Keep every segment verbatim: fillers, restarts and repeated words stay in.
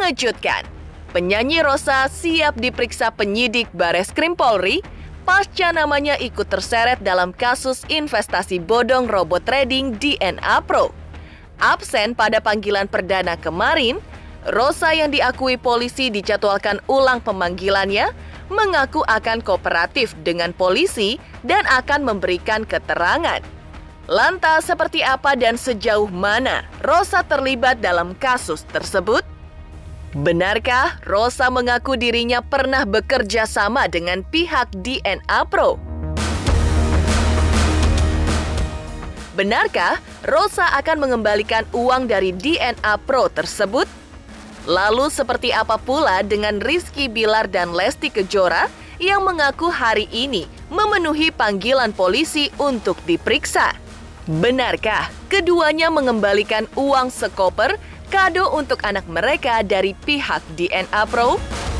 Mengejutkan, penyanyi Rosa siap diperiksa penyidik Bareskrim Polri pasca namanya ikut terseret dalam kasus investasi bodong robot trading D N A Pro. Absen pada panggilan perdana kemarin, Rosa yang diakui polisi dijadwalkan ulang pemanggilannya mengaku akan kooperatif dengan polisi dan akan memberikan keterangan. Lantas seperti apa dan sejauh mana Rosa terlibat dalam kasus tersebut? Benarkah Rosa mengaku dirinya pernah bekerja sama dengan pihak D N A Pro? Benarkah Rosa akan mengembalikan uang dari D N A Pro tersebut? Lalu seperti apa pula dengan Rizky Bilar dan Lesti Kejora yang mengaku hari ini memenuhi panggilan polisi untuk diperiksa? Benarkah keduanya mengembalikan uang sekoper kado untuk anak mereka dari pihak D N A Pro?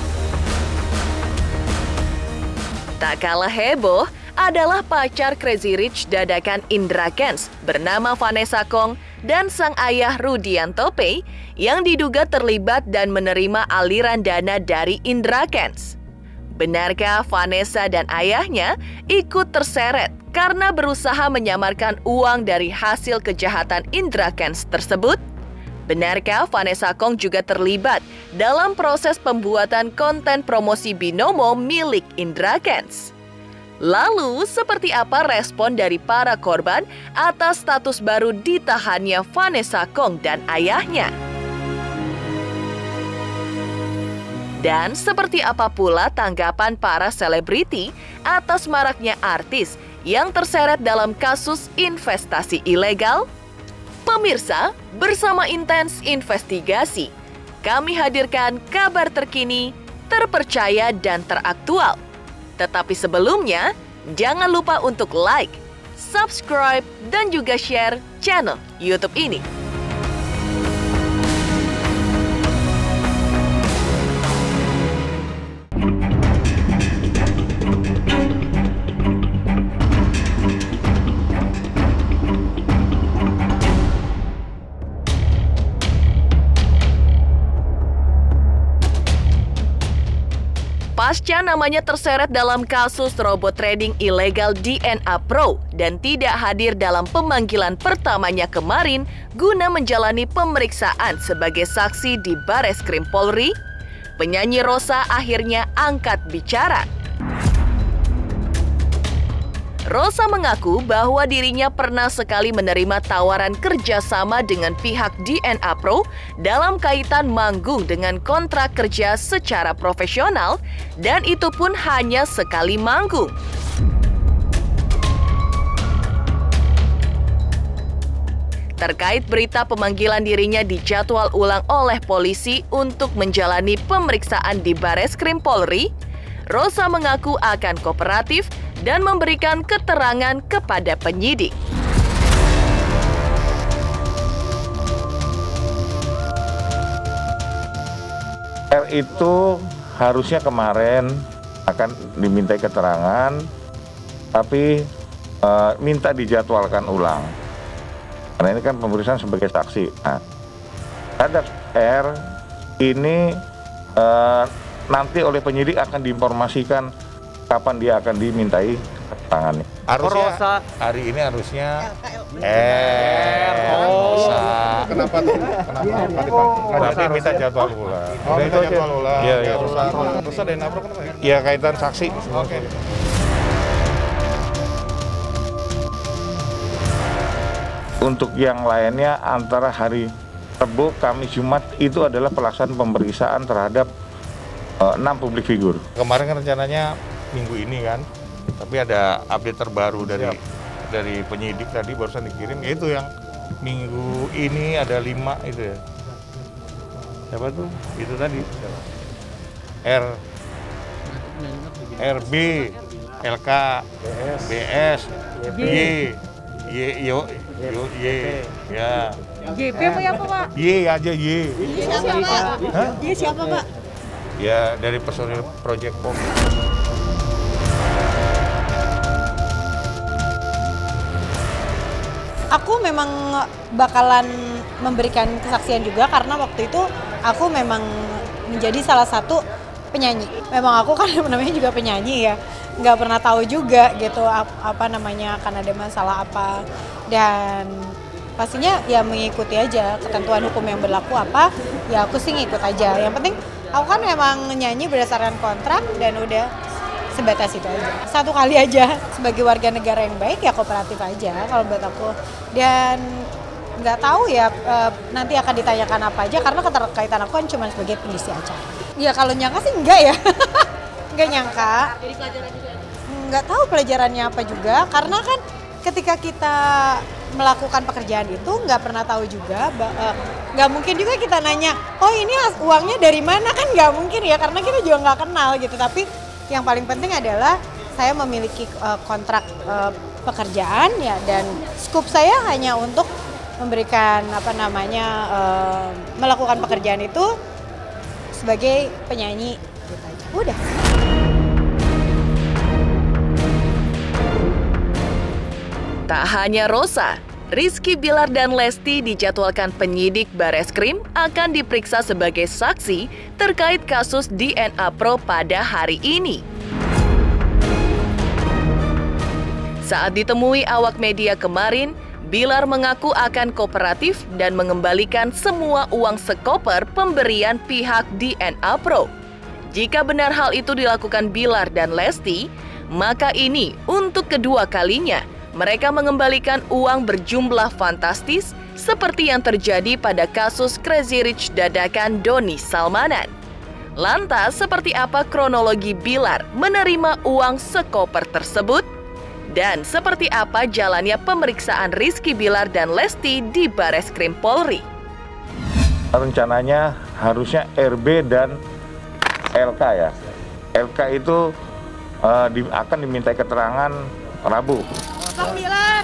Tak kalah heboh adalah pacar Crazy Rich dadakan Indra Kents bernama Vanessa Kong dan sang ayah Rudianto Pay yang diduga terlibat dan menerima aliran dana dari Indra Kents. Benarkah Vanessa dan ayahnya ikut terseret karena berusaha menyamarkan uang dari hasil kejahatan Indra Kents tersebut? Benarkah Vanessa Kong juga terlibat dalam proses pembuatan konten promosi binomo milik Indra Kents? Lalu, seperti apa respon dari para korban atas status baru ditahannya Vanessa Kong dan ayahnya? Dan seperti apa pula tanggapan para selebriti atas maraknya artis yang terseret dalam kasus investasi ilegal? Pemirsa, bersama Intens Investigasi, kami hadirkan kabar terkini, terpercaya dan teraktual. Tetapi sebelumnya, jangan lupa untuk like, subscribe, dan juga share channel YouTube ini. Pasca namanya terseret dalam kasus robot trading ilegal D N A Pro dan tidak hadir dalam pemanggilan pertamanya kemarin guna menjalani pemeriksaan sebagai saksi di Bareskrim Polri, penyanyi Rosa akhirnya angkat bicara. Rosa mengaku bahwa dirinya pernah sekali menerima tawaran kerjasama dengan pihak D N A Pro dalam kaitan manggung dengan kontrak kerja secara profesional, dan itu pun hanya sekali manggung. Terkait berita pemanggilan dirinya dijadwal ulang oleh polisi untuk menjalani pemeriksaan di Bareskrim Polri, Rosa mengaku akan kooperatif dan memberikan keterangan kepada penyidik. R itu harusnya kemarin akan dimintai keterangan, tapi e, minta dijadwalkan ulang. Karena ini kan pemeriksaan sebagai saksi. Nah, terhadap R ini e, nanti oleh penyidik akan diinformasikan kapan dia akan dimintai keterangannya. Harusnya hari ini harusnya R. Rosa. Kenapa tuh? Kenapa? Nanti minta jadwal ulang. Oh, minta jadwal ulang. Iya, iya. Rosa. Rosa dan Napro kenapa ya? Iya, kaitan saksi. Oke. Untuk yang lainnya antara hari Rabu, Kamis, Jumat itu adalah pelaksanaan pemeriksaan terhadap uh, enam publik figur. Kemarin kan rencananya minggu ini kan, tapi ada update terbaru dari Siap. dari penyidik tadi barusan dikirim, yaitu yang minggu ini ada lima itu ya. Siapa tuh? Itu tadi. R, R B, L K, B S, Y, Y, Y, Y, ya. Y P apa ya Pak? Y aja Y. Y siapa Pak? Hah? Y siapa Pak? Ya dari personil Project Pop. Aku memang bakalan memberikan kesaksian juga karena waktu itu aku memang menjadi salah satu penyanyi. Memang aku kan namanya juga penyanyi ya, nggak pernah tahu juga gitu apa namanya akan ada masalah apa, dan pastinya ya mengikuti aja ketentuan hukum yang berlaku apa, ya aku sih ngikut aja. Yang penting aku kan memang nyanyi berdasarkan kontrak dan udah sebatas itu aja. Satu kali aja sebagai warga negara yang baik ya kooperatif aja kalau buat aku. Dan nggak tahu ya nanti akan ditanyakan apa aja karena keterkaitan aku kan cuma sebagai pengisi acara. Ya kalau nyangka sih enggak ya, nggak nyangka. Nggak tahu pelajarannya apa juga karena kan ketika kita melakukan pekerjaan itu nggak pernah tahu juga, nggak mungkin juga kita nanya, oh ini uangnya dari mana, kan nggak mungkin ya karena kita juga nggak kenal gitu. Tapi yang paling penting adalah saya memiliki uh, kontrak uh, pekerjaan ya, dan skup saya hanya untuk memberikan apa namanya uh, melakukan pekerjaan itu sebagai penyanyi gitu aja. Udah. Tak hanya Rosa, Rizky Bilar dan Lesti dijadwalkan penyidik Bareskrim akan diperiksa sebagai saksi terkait kasus D N A Pro pada hari ini. Saat ditemui awak media kemarin, Bilar mengaku akan kooperatif dan mengembalikan semua uang sekoper pemberian pihak D N A Pro. Jika benar hal itu dilakukan Bilar dan Lesti, maka ini untuk kedua kalinya mereka mengembalikan uang berjumlah fantastis seperti yang terjadi pada kasus Crazy Rich dadakan Doni Salmanan. Lantas, seperti apa kronologi Bilar menerima uang sekoper tersebut? Dan seperti apa jalannya pemeriksaan Rizky Bilar dan Lesti di Bareskrim Polri? Rencananya harusnya R B dan L K ya. L K itu uh, di, akan dimintai keterangan Rabu. Bang Bilar.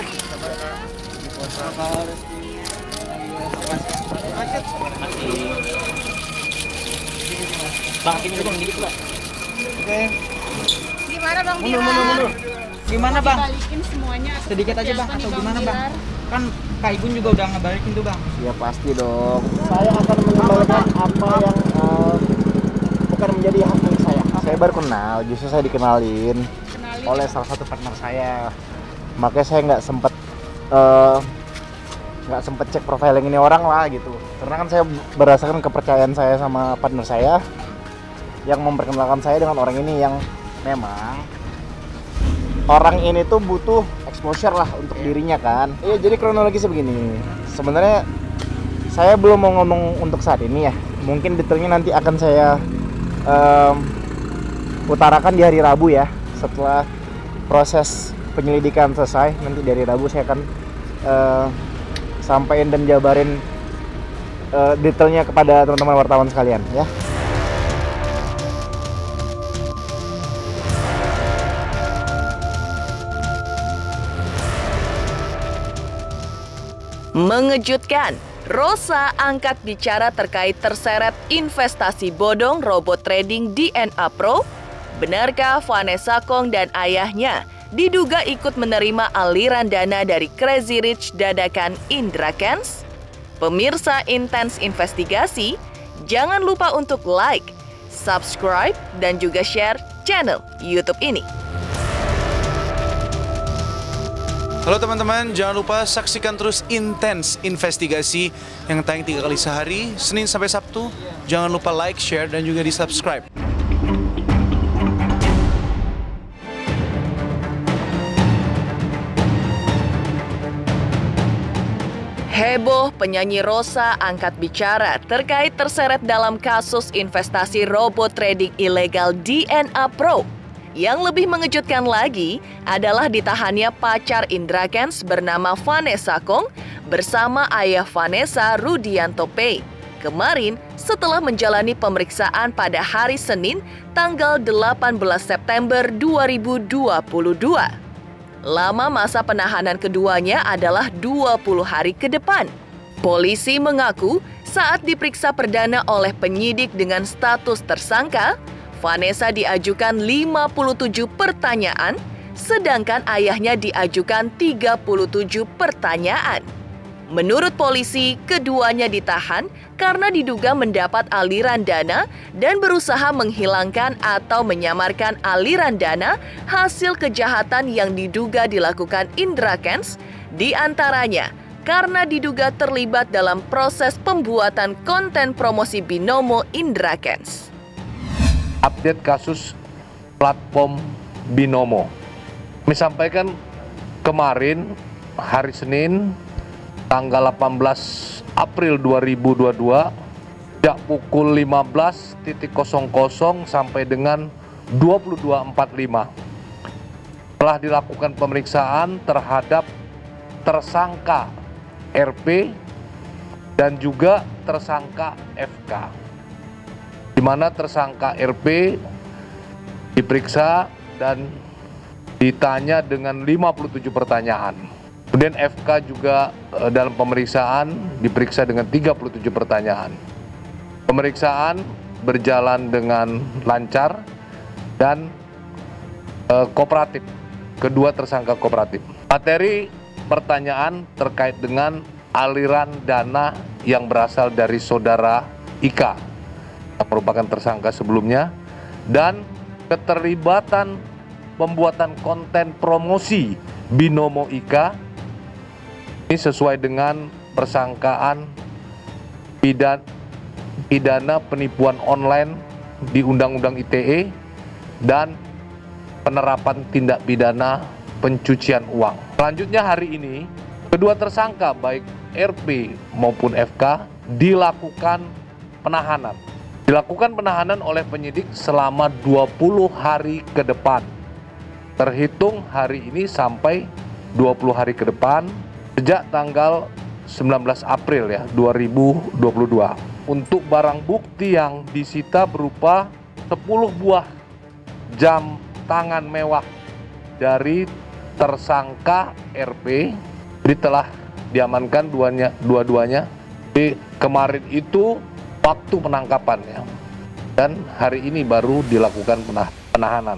Bang, ini dong dikit lah. Oke. Gimana Bang Mundur, Bilar? mundur, mundur. Gimana Bang? Balikin semuanya. Sedikit aja Bang, atau gimana Bang? Kan Kak Igun juga udah ngebalikin tuh Bang. Ya pasti dong. Saya akan mengembalikan apa yang uh, bukan menjadi hak milik saya. Saya baru kenal, justru saya dikenalin Kenalin. oleh salah satu partner saya. Makanya saya nggak sempet uh, nggak sempet cek profiling ini orang lah gitu. Karena kan saya berdasarkan kepercayaan saya sama partner saya yang memperkenalkan saya dengan orang ini yang memang orang ini tuh butuh exposure lah untuk dirinya kan. Iya, jadi kronologisnya begini. Sebenarnya saya belum mau ngomong untuk saat ini ya. Mungkin detailnya nanti akan saya um, utarakan di hari Rabu ya. Setelah proses penyelidikan selesai, nanti dari Rabu saya akan uh, sampaikan dan jabarin uh, detailnya kepada teman-teman wartawan sekalian ya. Mengejutkan, Rosa angkat bicara terkait terseret investasi bodong robot trading D N A Pro. Benarkah Vanessa Kong dan ayahnya diduga ikut menerima aliran dana dari Crazy Rich dadakan Indra Kents? Pemirsa Intens Investigasi, jangan lupa untuk like, subscribe, dan juga share channel YouTube ini. Halo teman-teman, jangan lupa saksikan terus Intens Investigasi yang tayang tiga kali sehari, Senin sampai Sabtu. Jangan lupa like, share, dan juga di-subscribe. Heboh, penyanyi Rosa angkat bicara terkait terseret dalam kasus investasi robot trading ilegal D N A Pro. Yang lebih mengejutkan lagi adalah ditahannya pacar Indra Kents bernama Vanessa Kong bersama ayah Vanessa, Rudianto Pei. Kemarin setelah menjalani pemeriksaan pada hari Senin tanggal delapan belas September dua ribu dua puluh dua. Lama masa penahanan keduanya adalah dua puluh hari ke depan. Polisi mengaku saat diperiksa perdana oleh penyidik dengan status tersangka, Vanessa diajukan lima puluh tujuh pertanyaan, sedangkan ayahnya diajukan tiga puluh tujuh pertanyaan. Menurut polisi, keduanya ditahan karena diduga mendapat aliran dana dan berusaha menghilangkan atau menyamarkan aliran dana hasil kejahatan yang diduga dilakukan Indra Kents, di antaranya karena diduga terlibat dalam proses pembuatan konten promosi Binomo Indra Kents. Update kasus platform Binomo. Kami sampaikan kemarin hari Senin tanggal delapan belas April dua ribu dua puluh dua sejak pukul lima belas sampai dengan dua puluh dua empat puluh lima telah dilakukan pemeriksaan terhadap tersangka R P dan juga tersangka F K, di mana tersangka R P diperiksa dan ditanya dengan lima puluh tujuh pertanyaan. Kemudian F K juga e, dalam pemeriksaan diperiksa dengan tiga puluh tujuh pertanyaan. Pemeriksaan berjalan dengan lancar dan e, kooperatif. Kedua tersangka kooperatif. Materi pertanyaan terkait dengan aliran dana yang berasal dari saudara Ika yang merupakan tersangka sebelumnya dan keterlibatan pembuatan konten promosi Binomo Ika ini sesuai dengan persangkaan pidana, pidana penipuan online di Undang-Undang I T E dan penerapan tindak pidana pencucian uang. Selanjutnya hari ini, kedua tersangka baik R P maupun F K dilakukan penahanan. Dilakukan penahanan oleh penyidik selama dua puluh hari ke depan. Terhitung hari ini sampai dua puluh hari ke depan sejak tanggal sembilan belas April ya dua ribu dua puluh dua. Untuk barang bukti yang disita berupa sepuluh buah jam tangan mewah dari tersangka R P. Jadi telah diamankan duanya, dua-duanya. Di kemarin itu waktu penangkapannya dan hari ini baru dilakukan penahanan.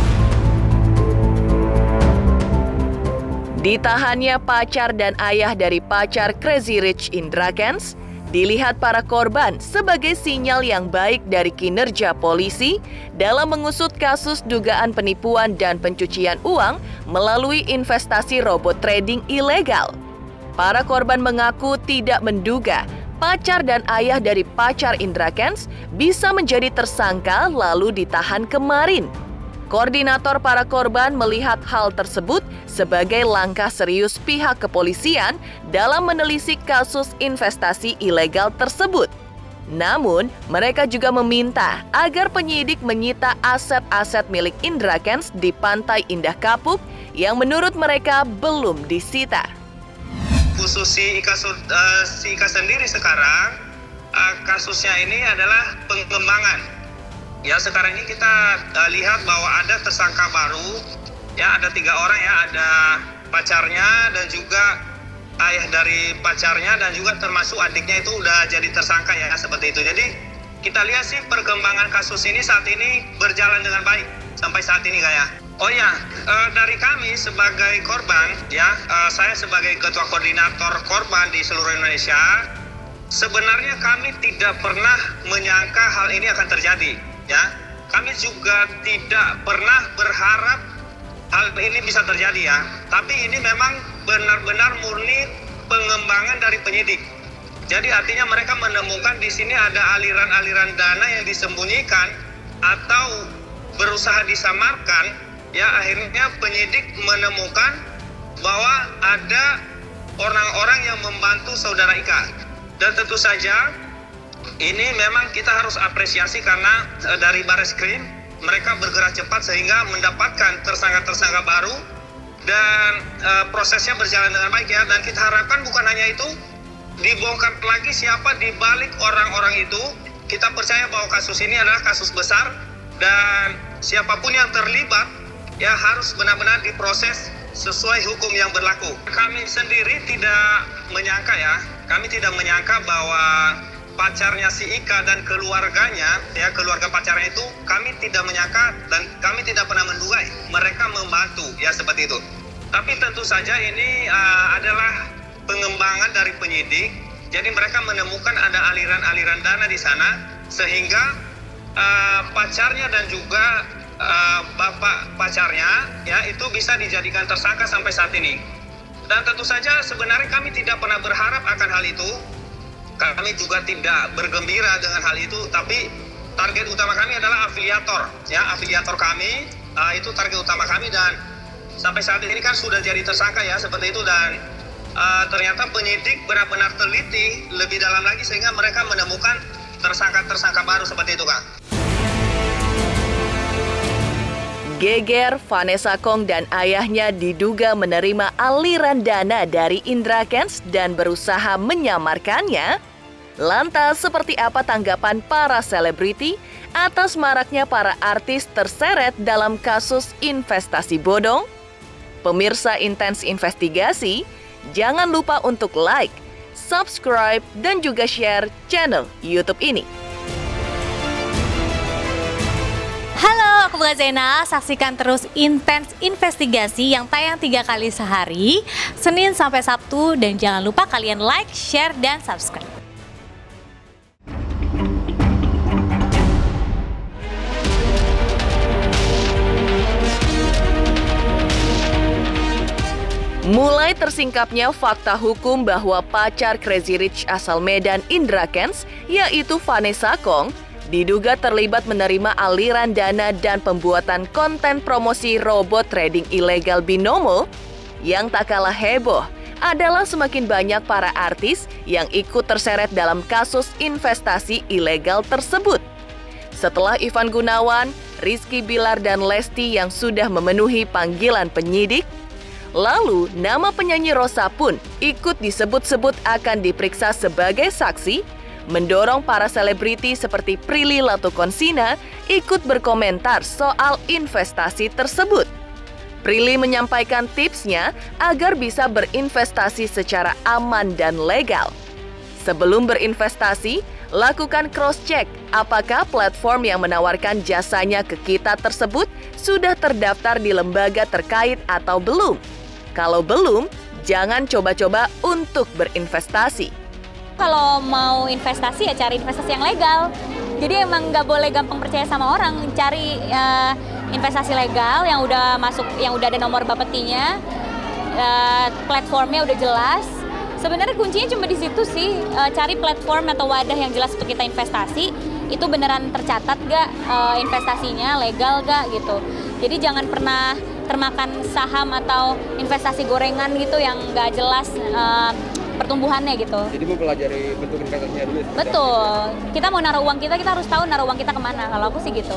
Ditahannya pacar dan ayah dari pacar Crazy Rich Indra Kents, dilihat para korban sebagai sinyal yang baik dari kinerja polisi dalam mengusut kasus dugaan penipuan dan pencucian uang melalui investasi robot trading ilegal. Para korban mengaku tidak menduga pacar dan ayah dari pacar Indra Kents bisa menjadi tersangka lalu ditahan kemarin. Koordinator para korban melihat hal tersebut sebagai langkah serius pihak kepolisian dalam menelisik kasus investasi ilegal tersebut. Namun, mereka juga meminta agar penyidik menyita aset-aset milik Indra Kents di Pantai Indah Kapuk yang menurut mereka belum disita. Khusus si Ika, uh, si Ika sendiri sekarang, uh, kasusnya ini adalah pengembangan. Ya, sekarang ini kita uh, lihat bahwa ada tersangka baru, ya ada tiga orang ya, ada pacarnya dan juga ayah dari pacarnya dan juga termasuk adiknya itu udah jadi tersangka ya, seperti itu. Jadi kita lihat sih perkembangan kasus ini saat ini berjalan dengan baik sampai saat ini kayak. Oh ya, uh, dari kami sebagai korban, ya uh, saya sebagai ketua koordinator korban di seluruh Indonesia, sebenarnya kami tidak pernah menyangka hal ini akan terjadi. Ya, kami juga tidak pernah berharap hal ini bisa terjadi ya. Tapi ini memang benar-benar murni pengembangan dari penyidik. Jadi artinya mereka menemukan di sini ada aliran-aliran dana yang disembunyikan atau berusaha disamarkan. Ya, akhirnya penyidik menemukan bahwa ada orang-orang yang membantu saudara Ika. Dan tentu saja ini memang kita harus apresiasi karena e, dari Bareskrim mereka bergerak cepat sehingga mendapatkan tersangka-tersangka baru dan e, prosesnya berjalan dengan baik ya. Dan kita harapkan bukan hanya itu, dibongkar lagi siapa di balik orang-orang itu. Kita percaya bahwa kasus ini adalah kasus besar dan siapapun yang terlibat ya harus benar-benar diproses sesuai hukum yang berlaku. Kami sendiri tidak menyangka ya, kami tidak menyangka bahwa pacarnya si Ika dan keluarganya, ya keluarga pacarnya itu, kami tidak menyangka dan kami tidak pernah menduga mereka membantu, ya seperti itu. Tapi tentu saja ini uh, adalah pengembangan dari penyidik. Jadi mereka menemukan ada aliran-aliran dana di sana, sehingga uh, pacarnya dan juga uh, bapak pacarnya ya itu bisa dijadikan tersangka sampai saat ini. Dan tentu saja sebenarnya kami tidak pernah berharap akan hal itu. Kami juga tidak bergembira dengan hal itu, tapi target utama kami adalah afiliator, ya afiliator kami uh, itu target utama kami, dan sampai saat ini kan sudah jadi tersangka ya seperti itu. Dan Uh, ternyata penyidik benar-benar teliti lebih dalam lagi sehingga mereka menemukan tersangka-tersangka baru seperti itu, Kak. Geger, Vanessa Kong dan ayahnya diduga menerima aliran dana dari Indra Kents dan berusaha menyamarkannya. Lantas, seperti apa tanggapan para selebriti atas maraknya para artis terseret dalam kasus investasi bodong? Pemirsa Intens Investigasi, jangan lupa untuk like, subscribe, dan juga share channel YouTube ini. Halo, aku Bunga Zena. Saksikan terus Intens Investigasi yang tayang tiga kali sehari, Senin sampai Sabtu. Dan jangan lupa kalian like, share, dan subscribe. Mulai tersingkapnya fakta hukum bahwa pacar Crazy Rich asal Medan Indra Kents, yaitu Vanessa Kong, diduga terlibat menerima aliran dana dan pembuatan konten promosi robot trading ilegal Binomo, yang tak kalah heboh adalah semakin banyak para artis yang ikut terseret dalam kasus investasi ilegal tersebut. Setelah Ivan Gunawan, Rizky Bilar, dan Lesti yang sudah memenuhi panggilan penyidik, lalu, nama penyanyi Rosa pun ikut disebut-sebut akan diperiksa sebagai saksi, mendorong para selebriti seperti Prilly Latukonsina ikut berkomentar soal investasi tersebut. Prilly menyampaikan tipsnya agar bisa berinvestasi secara aman dan legal. Sebelum berinvestasi, lakukan cross-check apakah platform yang menawarkan jasanya ke kita tersebut sudah terdaftar di lembaga terkait atau belum. Kalau belum, jangan coba-coba untuk berinvestasi. Kalau mau investasi ya cari investasi yang legal. Jadi emang nggak boleh gampang percaya sama orang. Cari uh, investasi legal yang udah masuk, yang udah ada nomor bapetinya, uh, platformnya udah jelas. Sebenarnya kuncinya cuma di situ sih. Uh, cari platform atau wadah yang jelas untuk kita investasi. Itu beneran tercatat gak uh, investasinya, legal gak gitu. Jadi jangan pernah termakan saham atau investasi gorengan gitu yang nggak jelas uh, pertumbuhannya gitu. Jadi mempelajari bentuk investasinya dulu. Betul. Kita mau naruh uang kita, kita harus tahu naruh uang kita kemana. Kalau aku sih gitu.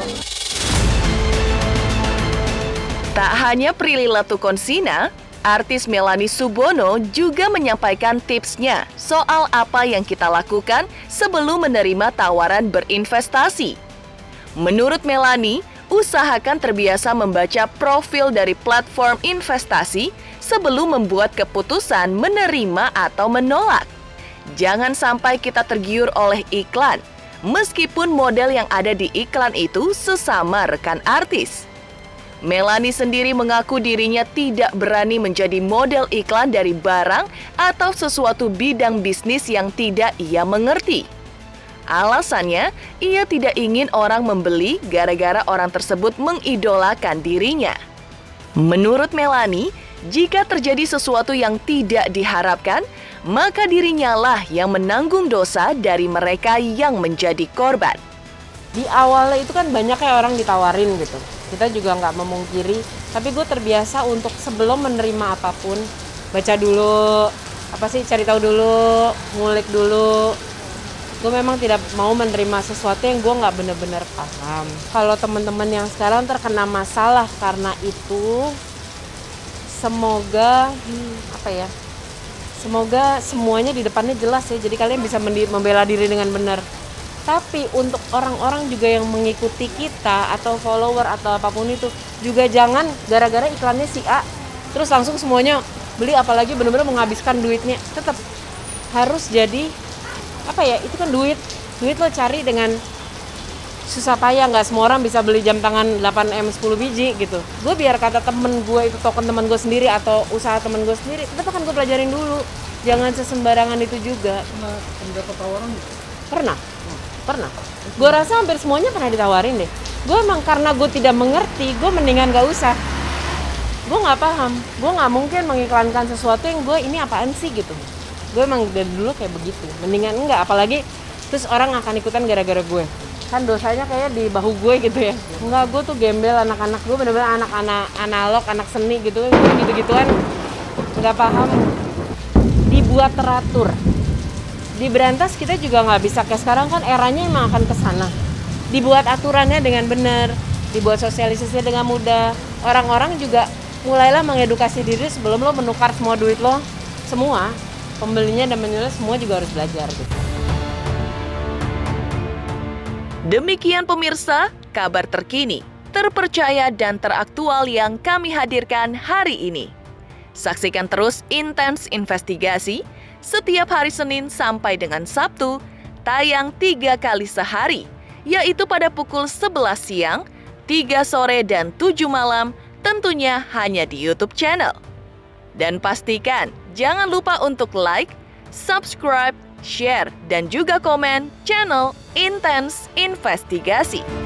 Tak hanya Prilly Latukonsina, artis Melanie Subono juga menyampaikan tipsnya soal apa yang kita lakukan sebelum menerima tawaran berinvestasi. Menurut Melanie, usahakan terbiasa membaca profil dari platform investasi sebelum membuat keputusan menerima atau menolak. Jangan sampai kita tergiur oleh iklan, meskipun model yang ada di iklan itu sesama rekan artis. Melanie sendiri mengaku dirinya tidak berani menjadi model iklan dari barang atau sesuatu bidang bisnis yang tidak ia mengerti. Alasannya, ia tidak ingin orang membeli gara-gara orang tersebut mengidolakan dirinya. Menurut Melanie, jika terjadi sesuatu yang tidak diharapkan, maka dirinya lah yang menanggung dosa dari mereka yang menjadi korban. Di awalnya itu kan banyak kayak orang ditawarin gitu. Kita juga nggak memungkiri, tapi gue terbiasa untuk sebelum menerima apapun, baca dulu, apa sih, cari tahu dulu, ngulik dulu. Gue memang tidak mau menerima sesuatu yang gue nggak bener-bener paham. Kalau teman-teman yang sekarang terkena masalah karena itu, semoga hmm, apa ya, semoga semuanya di depannya jelas ya. Jadi kalian bisa membela diri dengan benar. Tapi untuk orang-orang juga yang mengikuti kita atau follower atau apapun itu, juga jangan gara-gara iklannya si A terus langsung semuanya beli, apalagi benar-benar menghabiskan duitnya. Tetap harus jadi apa ya, itu kan duit duit lo cari dengan susah payah. Nggak semua orang bisa beli jam tangan delapan M sepuluh biji gitu. Gue biar kata temen gue itu token temen gue sendiri atau usaha temen gue sendiri, tetap akan gue pelajarin dulu. Jangan sesembarangan itu juga. Pernah mendapat tawaran? Pernah, pernah. Gue rasa hampir semuanya pernah ditawarin deh. Gue emang karena gue tidak mengerti, gue mendingan gak usah. Gue nggak paham, gue nggak mungkin mengiklankan sesuatu yang gue ini apaan sih gitu. Gue emang dari dulu kayak begitu, mendingan enggak, apalagi terus orang akan ikutan gara-gara gue. Kan dosanya kayak di bahu gue gitu ya. Enggak, gue tuh gembel anak-anak gue, bener-bener anak-anak analog, anak seni gitu, gitu-gituan nggak paham. Dibuat teratur. Di Berantas kita juga nggak bisa kayak sekarang kan eranya emang akan ke sana. Dibuat aturannya dengan benar, dibuat sosialisasinya dengan mudah. Orang-orang juga mulailah mengedukasi diri sebelum lo menukar semua duit lo. Semua, pembelinya dan penjualnya semua juga harus belajar gitu. Demikian pemirsa, kabar terkini, terpercaya dan teraktual yang kami hadirkan hari ini. Saksikan terus Intens Investigasi setiap hari Senin sampai dengan Sabtu, tayang tiga kali sehari, yaitu pada pukul sebelas siang, tiga sore, dan tujuh malam, tentunya hanya di YouTube channel. Dan pastikan jangan lupa untuk like, subscribe, share, dan juga komen channel Intens Investigasi.